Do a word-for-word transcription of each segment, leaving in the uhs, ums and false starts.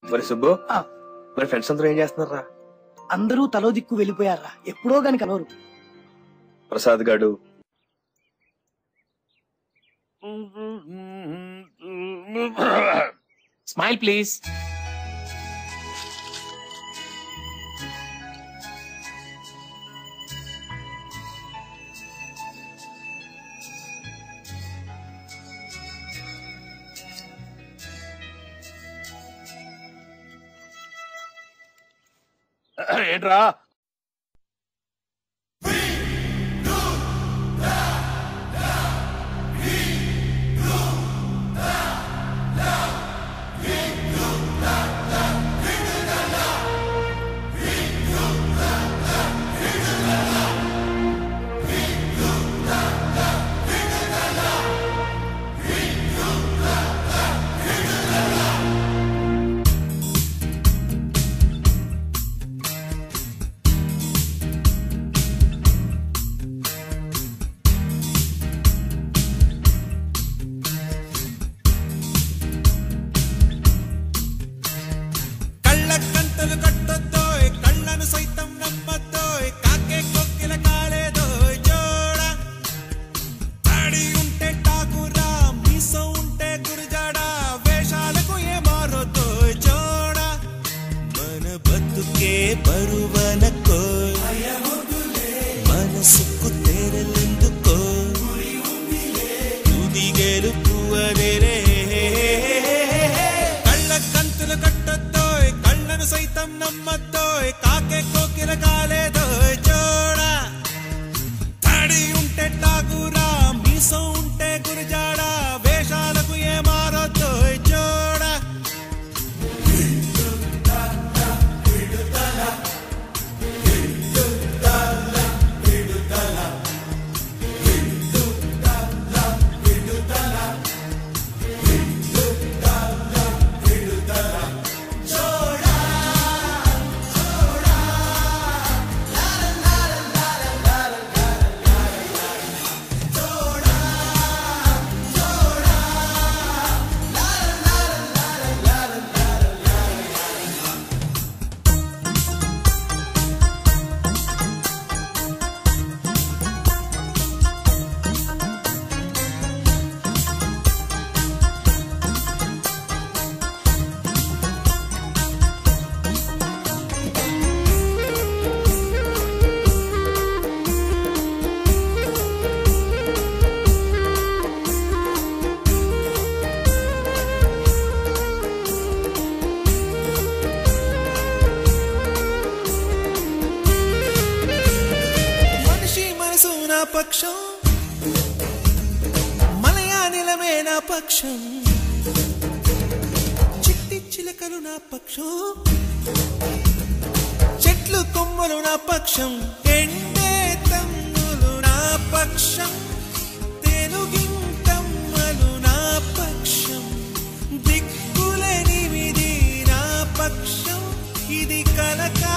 మరి సుబ్బు మరి ఫ్రెండ్స్ అందరూ ఏం చేస్తున్నారా? అందరూ తలో దిక్కు వెళ్ళిపోయారా, ఎప్పుడో గాని కలవరు. ప్రసాద్ గాడు స్మైల్ ప్లీజ్. ఏంట్రా పక్షం మలయానిలమే నా పక్షం చిట్టి చిలకలు నా పక్షం చెట్లు కొమ్మలు నా పక్షం ఎండే తమ్ములు నా పక్షం తెలుగింటమ్మలు నా పక్షం దిక్కులెనిమిది నా పక్షం ఇది కలకా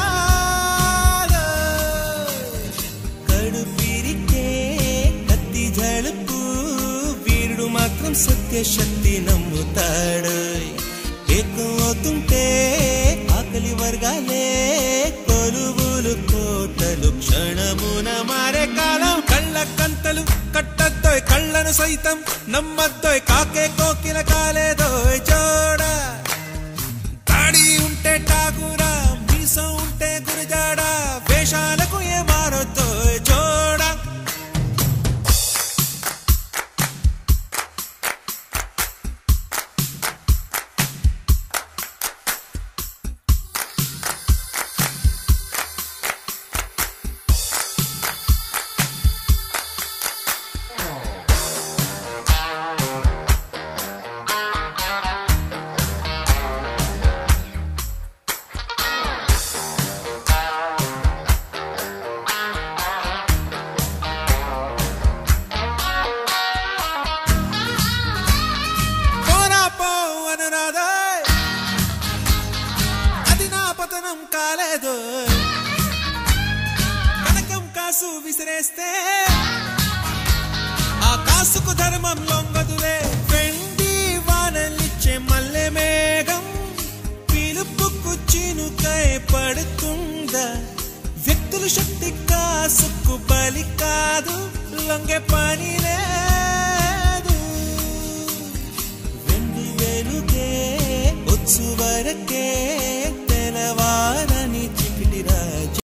సత్య శక్తి నమ్ముతాడు ఎక్కువవుతుంటే ఆకలి వర్గాలే కొలువులు కోటలు క్షణమున మారే కాలం కళ్ళ కంతలు కట్టద్దోయ్ కళ్ళను సైతం నమ్మద్దోయ్ కాకే కోకిల కాలేదోయ్ జోడ తాడి ఉంటే ఠాగూరా మీసం ఉంటే గురజాడ వేషాలకు ఏ మారొద్దోయ్ జోడ కనకం కాసు విసిరేస్తే ఆ కాసుకు ధర్మం లొంగదులే వెండి వానలిచ్చే మల్లె మేఘం పీలు చినుకై పడుతుందా వ్యక్తుల శక్తి కాసుకు బలి కాదు లొంగే పని లేదు